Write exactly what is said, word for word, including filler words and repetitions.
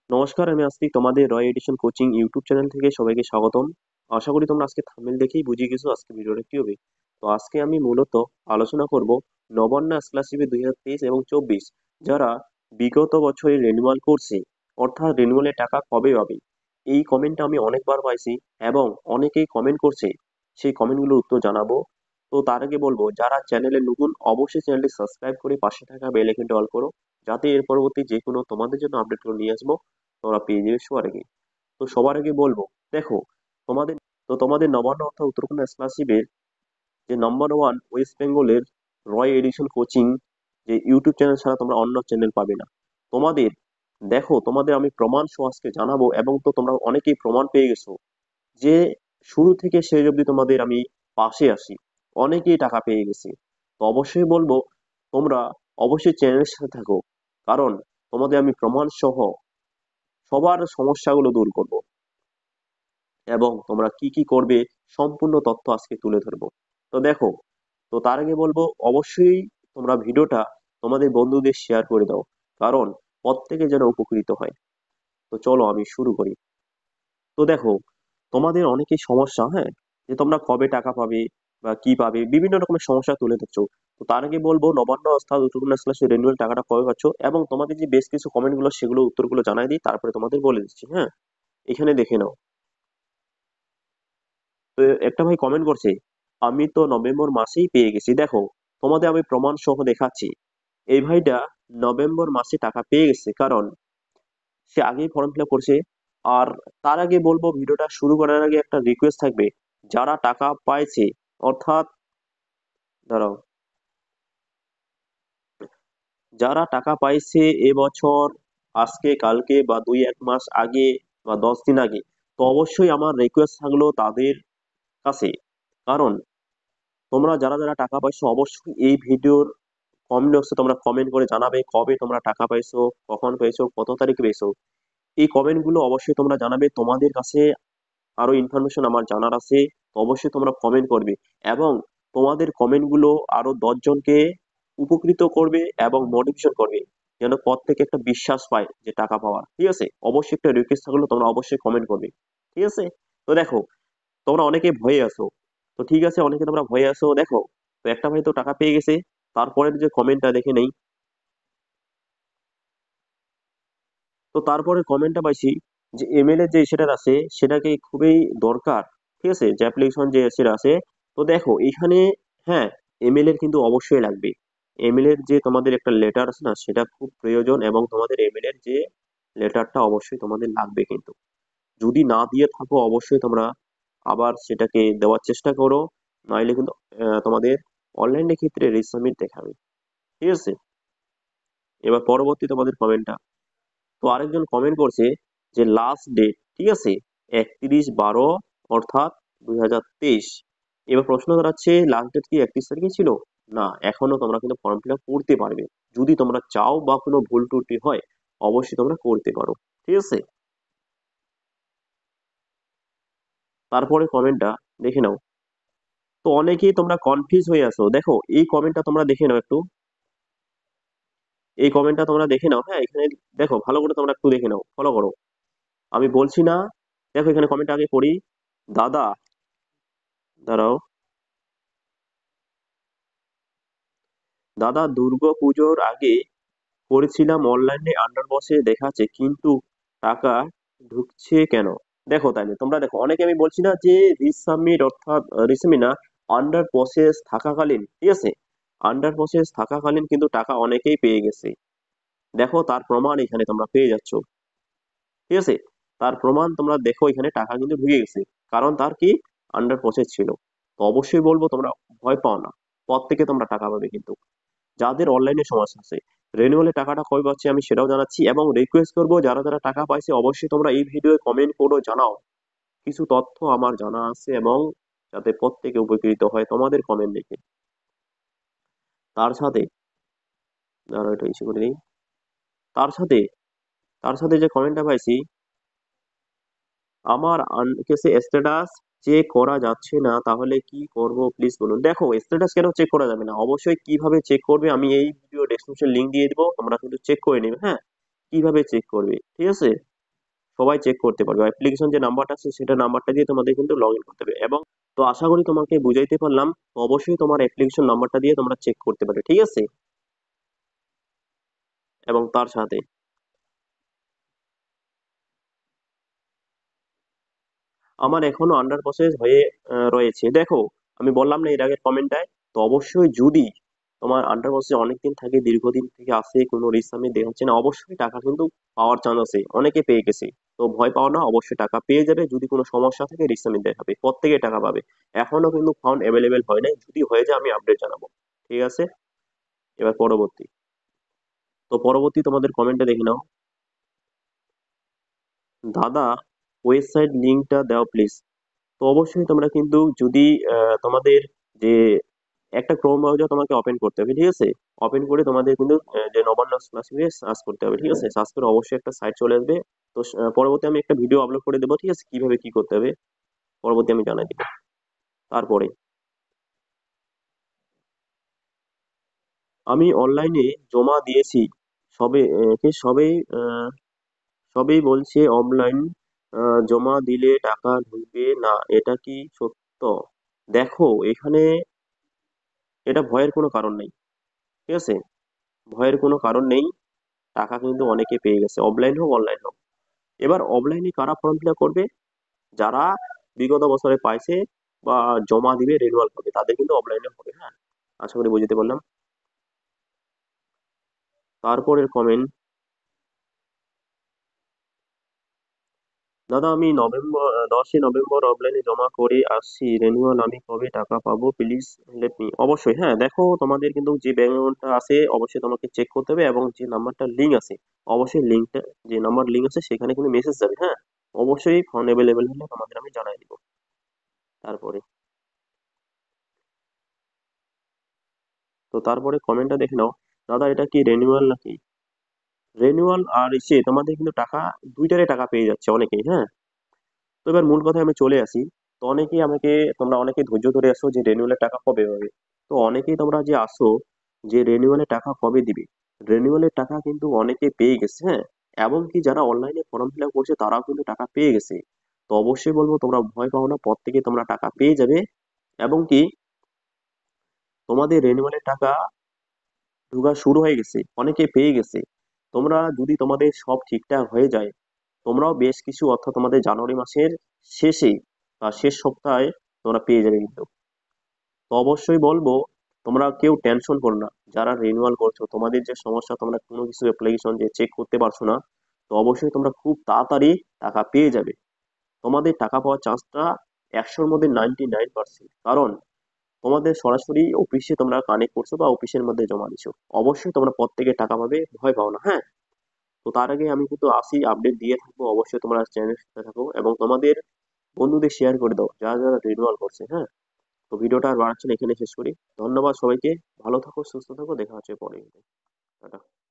নমস্কার, আমি আস্তিক। তোমাদের Roy edition coaching YouTube channel থেকে সবাইকে স্বাগতম। আশা করি তোমরা আজকে থাম্বনেল দেখেই বুঝে গেছো আজকে ভিডিওটা কি হবে। তো আজকে আমি মূলত আলোচনা করব নবান্ন স্কলারশিপে দুই হাজার তেইশ এবং চব্বিশ যারা বিগত বছরে রেনুয়াল করছে, অর্থাৎ রেনুয়ালের টাকা কবে পাবে। এই কমেন্টটা আমি অনেকবার পাইছি এবং অনেকেই কমেন্ট করছে, সেই কমেন্টগুলোর উত্তর জানাবো। তো তার আগে বলবো, যারা চ্যানেলে নতুন অবশ্যই চ্যানেলটি সাবস্ক্রাইব করে পাশে থাকা বেল আইকনটি অল করো, যাতে এর পরবর্তী যে কোনো তোমাদের জন্য আপডেটগুলো নিয়ে আসবো তোমরা পেয়ে যাবে সবার আগে। তো সবার আগে বলবো, দেখো, তোমাদের তো তোমাদের নবান্ন অর্থাৎ উত্তরকন্যা স্কলারশিপের যে নাম্বার ওয়ান ওয়েস্ট বেঙ্গলের রয় এডিশন কোচিং যে ইউটিউব চ্যানেল ছাড়া তোমরা অন্য চ্যানেল পাবে না। তোমাদের, দেখো, তোমাদের আমি প্রমাণ সহ আজকে জানাবো এবং তো তোমরা অনেকেই প্রমাণ পেয়ে গেছো যে শুরু থেকে শেষ অবধি তোমাদের আমি পাশে আসি, অনেকেই টাকা পেয়ে গেছে। তো অবশ্যই বলবো, তোমরা অবশ্যই চ্যানেলের সাথে থাকো, কারণ তোমাদের আমি প্রমাণ সহ সবার সমস্যাগুলো দূর করব এবং তোমরা কি কি করবে সম্পূর্ণ তথ্য আজকে তুলে ধরবো। তো দেখো, তো তার আগে বলবো, অবশ্যই তোমরা ভিডিওটা তোমাদের বন্ধুদের শেয়ার করে দাও, কারণ প্রত্যেকে যেন উপকৃত হয়। তো চলো আমি শুরু করি। তো দেখো, তোমাদের অনেকেই সমস্যা, হ্যাঁ, যে তোমরা কবে টাকা পাবে বা কি পাবে, বিভিন্ন রকমের সমস্যা তুলে ধরছো। তো তার আগে বলবো, নবান্ন অর্থাৎ উত্তরকন্যা স্কলারশিপ রেনুয়াল টাকাটা কবে পাচ্ছ এবং তোমাদের যে বেশ কিছু কমেন্ট গুলো সেগুলো উত্তরগুলো জানাই দিই, তারপরে তোমাদের বলে দিচ্ছি। হ্যাঁ, এখানে দেখে নাও। তো একটা ভাই কমেন্ট করছে, আমি তো নভেম্বর মাসেই পেয়ে গেছি। দেখো, তোমাদের আমি প্রমাণ সহ দেখাচ্ছি। এই ভাইটা নভেম্বর মাসে টাকা পেয়ে গেছে, কারণ সে আগেই ফর্ম ফিল আপ করছে। আর তার আগে বলবো, ভিডিওটা শুরু করার আগে একটা রিকোয়েস্ট থাকবে, যারা টাকা পাইছে, অর্থাৎ, দাঁড়াও, যারা টাকা পাইছে এবছর, আজকে কালকে বা দুই এক মাস আগে বা দশ দিন আগে, তো অবশ্যই আমার রিকোয়েস্ট থাকলো তাদের কাছে, কারণ তোমরা যারা যারা টাকা পাইছো অবশ্যই এই ভিডিওর কমেন্ট বক্সে তোমরা কমেন্ট করে জানাবে কবে তোমরা টাকা পাইছো, কখন পেয়েছো, কত তারিখে পেয়েছো। এই কমেন্ট গুলো অবশ্যই তোমরা জানাবে। তোমাদের কাছে আরো ইনফরমেশন আমার জানার আছে, তো অবশ্যই তোমরা কমেন্ট করবে এবং তোমাদের কমেন্ট গুলো আরো দশ জনকে উপকৃত করবে এবং মোটিভেশন করবে, যেন পর থেকে একটা বিশ্বাস পায় যে টাকা পাওয়ার। ঠিক আছে, অবশ্যই একটা রিকোয়েস্ট থাকলো, তোমরা অবশ্যই কমেন্ট করবে। ঠিক আছে। তো দেখো, তোমরা অনেকে ভয়ে আছো। তো ঠিক আছে, অনেকে তোমরা ভয়ে আছো। দেখো, তো একটা ভাই তো টাকা পেয়ে গেছে, তারপরের যে কমেন্টটা দেখে নেই। তো তারপরে কমেন্টটা পাইছি যে এমএল এর যে সেটা আছে সেটাকে খুবই দরকার। ঠিক আছে, যে অ্যাপ্লিকেশন যে সেটা আছে। তো দেখো এখানে, হ্যাঁ, এমএল এর কিন্তু অবশ্যই লাগবে। এমএল এর যে তোমাদের একটা লেটার আছে না, সেটা খুব প্রয়োজন এবং তোমাদের এমএল এর যে লেটারটা অবশ্যই তোমাদের লাগবে কিন্তু। যদি না দিয়ে থাকো অবশ্যই তোমরা আবার সেটাকে দেওয়ার চেষ্টা করো, নাইলে কিন্তু আহ, তোমাদের অনলাইনের ক্ষেত্রে রিসাবমিট দেখাবে। ঠিক আছে, এবার পরবর্তী তোমাদের কমেন্টটা। তো আরেকজন কমেন্ট করছে যে লাস্ট ডেট, ঠিক আছে, একত্রিশ বারো, অর্থাৎ দুই হাজার তেইশ। এবার প্রশ্ন দাঁড়াচ্ছে, লাস্ট ডেট কি একত্রিশ তারিখে ছিল? না, এখনো তোমরা কিন্তু ফর্ম ফিল আপ করতে পারবে। যদি তোমরা চাও বা কোনো ভুল ত্রুটি হয় অবশ্যই তোমরা করতে পারো। ঠিক আছে, তারপরে কমেন্টটা দেখে নাও। তো অনেকেই তোমরা কনফিউজ হয়ে আছো। দেখো, এই কমেন্টটা তোমরা দেখে নাও একটু। এই কমেন্টটা তোমরা দেখে নাও। হ্যাঁ, এখানে দেখো, ভালো করে তোমরা একটু দেখে নাও, ফলো করো, আমি বলছি না। দেখো এখানে কমেন্ট আগে পড়ি। দাদা, দাঁড়াও, দাদা দুর্গাপুজোর আগে করেছিলাম অনলাইনে, আন্ডার বসে দেখাচ্ছে কিন্তু টাকা ঢুকছে কেন? দেখো, তাইলে তোমরা দেখো, অনেকে আমি বলছি না যে রিসাবমিট, অর্থাৎ রিসাবমিট না, আন্ডার প্রসেস থাকাকালীন, ঠিক আছে, আন্ডার প্রসেস থাকাকালীন কিন্তু টাকা অনেকেই পেয়ে গেছে। দেখো, তার প্রমাণ এখানে তোমরা পেয়ে যাচ্ছ। ঠিক আছে, তার প্রমাণ তোমরা দেখো, এখানে টাকা কিন্তু ঢুকে গেছে, কারণ তার কি, আন্ডার প্রসেস ছিল। তো অবশ্যই বলবো, তোমরা ভয় পাও না, পর থেকে তোমরা টাকা পাবে কিন্তু। যাদের অনলাইনে সমস্যা আছে, রেনুয়ালে টাকাটা কবে পাচ্ছে আমি সেটাও জানাচ্ছি এবং রিকোয়েস্ট করবো, যারা যারা টাকা পাইছে অবশ্যই তোমরা এই ভিডিও에 কমেন্ট করো, জানাও। কিছু তথ্য আমার জানা আছে এবং যাতে প্রত্যেকে উপকৃত হয় তোমাদের কমেন্ট দেখে। তার সাথে, ধরো এটা ইস্যু করে দিই। তার সাথে তার সাথে যে কমেন্টটা পাইছি, আমার কেসে স্ট্যাটাস চেক করা যাচ্ছে না, তাহলে কি করব প্লিজ বলুন। দেখো, স্ট্যাটাস কেন চেক করা যাবে না, অবশ্যই কিভাবে চেক করবে আমি এই ভিডিও ডেসক্রিপশন লিংক দিয়ে দিবো, তোমরা কিন্তু চেক করে নেবে। হ্যাঁ, কিভাবে চেক করবে, ঠিক আছে। সবাই চেক করতে পারবে। অ্যাপ্লিকেশন যে নাম্বারটা আছে সেটা নাম্বারটা দিয়ে তোমাদের কিন্তু লগ ইন করতে হবে। এবং তো আশা করি তোমাকে বুঝাইতে পারলাম। তো অবশ্যই তোমার অ্যাপ্লিকেশন নাম্বারটা দিয়ে তোমরা চেক করতে পারবে, ঠিক আছে? এবং তার সাথে আমার এখনো আন্ডার প্রসেস হয়ে আহ, রয়েছে। দেখো, আমি বললাম না এর আগের কমেন্টটায়, তো অবশ্যই যদি তোমার আন্ডার প্রসেস অনেকদিন থাকে, দীর্ঘদিন থেকে আসে, কোনো রিসাবমিট দেওয়া হচ্ছে না, অবশ্যই টাকা কিন্তু পাওয়ার চান্স আছে, অনেকে পেয়ে গেছে। তো ভয় পাও না, অবশ্যই টাকা পেয়ে যাবে। যদি কোনো সমস্যা থাকে রিসাবমিট দেখাবে, প্রত্যেকে টাকা পাবে। এখনো কিন্তু ফান্ড অ্যাভেলেবেল হয় নাই, যদি হয়ে যায় আমি আপডেট জানাবো, ঠিক আছে? এবার পরবর্তী, তো পরবর্তী তোমাদের কমেন্টে দেখে নাও। দাদা, ওয়েবসাইট লিঙ্কটা দাও প্লিজ। তো অবশ্যই তোমরা কিন্তু যদি আহ, তোমাদের যে একটা ক্রোম ব্রাউজার তোমাকে ওপেন করতে হবে, ঠিক আছে? ওপেন করে তোমাদের কিন্তু আহ, যে নবান্ন স্কলারশিপে সার্চ করতে হবে, ঠিক আছে? সার্চ করে অবশ্যই একটা সাইট চলে আসবে। তো আহ, পরবর্তী আমি একটা ভিডিও আপলোড করে দেবো, ঠিক আছে, কিভাবে কি করতে হবে পরবর্তী আমি জানাই দিব। তারপরে আমি অনলাইনে জমা দিয়েছি, সবে আহ, কি সবেই আহ, সবেই বলছে অনলাইন জমা দিলে টাকা ঢুকবে না, এটা কি সত্য? দেখো, এখানে এটা ভয়ের কোনো কারণ নেই, ঠিক আছে? ভয়ের কোনো কারণ নেই। টাকা কিন্তু অনেকে পেয়ে গেছে, অফলাইন হোক অনলাইন হোক। এবার অফলাইনে কারা ফর্ম ফিল আপ করবে? যারা বিগত বছরে পাইছে বা জমা দিবে, রেনুয়াল হবে, তাদের কিন্তু অফলাইনে হবে, হ্যাঁ। আশা করি বুঝতে পারলাম। তারপরের কমেন্ট, দাদা আমি নভেম্বর দশই নভেম্বর অফলাইনে জমা করে আসছি, রেনুয়াল আমি কবে টাকা পাবো, প্লিজ লেট মি। অবশ্যই, হ্যাঁ, দেখো তোমাদের কিন্তু যে ব্যাংক অ্যাকাউন্টটা আছে অবশ্যই তোমাকে চেক করতে হবে, এবং যে নাম্বারটা লিঙ্ক আছে, অবশ্যই লিঙ্কটা, যে নাম্বার লিঙ্ক আছে সেখানে কিন্তু মেসেজ যাবে, হ্যাঁ। অবশ্যই ফোন অ্যাভেলেবেল হলে তোমাদের আমি জানাই দিব। তারপরে, তো তারপরে কমেন্টটা দেখে নাও। দাদা এটা কি রেনিউয়াল নাকি? রেনিউয়াল আর ইসে তোমাদের কিন্তু টাকা, দুইটারে টাকা পেয়ে যাচ্ছে অনেকেই, হ্যাঁ। তো এবার মূল কথায় আমি চলে আসি। তো অনেকেই আমাকে, তোমরা অনেকেই ধৈর্য ধরে আসো যে রেনিউয়ালের টাকা কবে হবে। তো অনেকেই তোমরা যে আসো যে রেনিউয়ালের টাকা কবে দিবে, রেনিউয়ালের টাকা কিন্তু অনেকে পেয়ে গেছে, হ্যাঁ। এমনকি যারা অনলাইনে ফর্ম ফিল আপ করছে তারাও কিন্তু টাকা পেয়ে গেছে। তো অবশ্যই বলবো তোমরা ভয় পাও না, প্রত্যেকে তোমরা টাকা পেয়ে যাবে। এবং কি তোমাদের রেনিউয়ালের টাকা ঢোকা শুরু হয়ে গেছে, অনেকে পেয়ে গেছে। তোমরা যদি তোমাদের সব ঠিকঠাক হয়ে যায়, তোমরাও বেশ কিছু অর্থ তোমাদের জানুয়ারি মাসের শেষে বা শেষ সপ্তাহে তোমরা পেয়ে যাবে কিন্তু। তো অবশ্যই বলবো তোমরা কেউ টেনশন করো না, যারা রিনিউয়াল করছো, তোমাদের যে সমস্যা, তোমরা কোনো কিছু অ্যাপ্লিকেশন যে চেক করতে পারছো না, তো অবশ্যই তোমরা খুব তাড়াতাড়ি টাকা পেয়ে যাবে। তোমাদের টাকা পাওয়ার চান্সটা একশোর মধ্যে নাইনটি নাইন পার্সেন্ট, কারণ তোমাদের সরাসরি অফিসে তোমরা কানেক্ট করছো বা অফিসের মধ্যে জমা দিছো। অবশ্যই তোমরা প্রত্যেকে টাকা পাবে, ভয় পাও না, হ্যাঁ। তো তার আগে আমি কিন্তু আসি, আপডেট দিয়ে থাকবো। অবশ্যই তোমরা চ্যানেল সাথে থাকো এবং তোমাদের বন্ধুদের শেয়ার করে দাও যারা যারা রিনিউয়াল করছে, হ্যাঁ। তো ভিডিওটা আর বাড়াচ্ছি না, এখানে শেষ করি। ধন্যবাদ সবাইকে। ভালো থাকো, সুস্থ থাকো, দেখা হচ্ছে পরে। টাটা।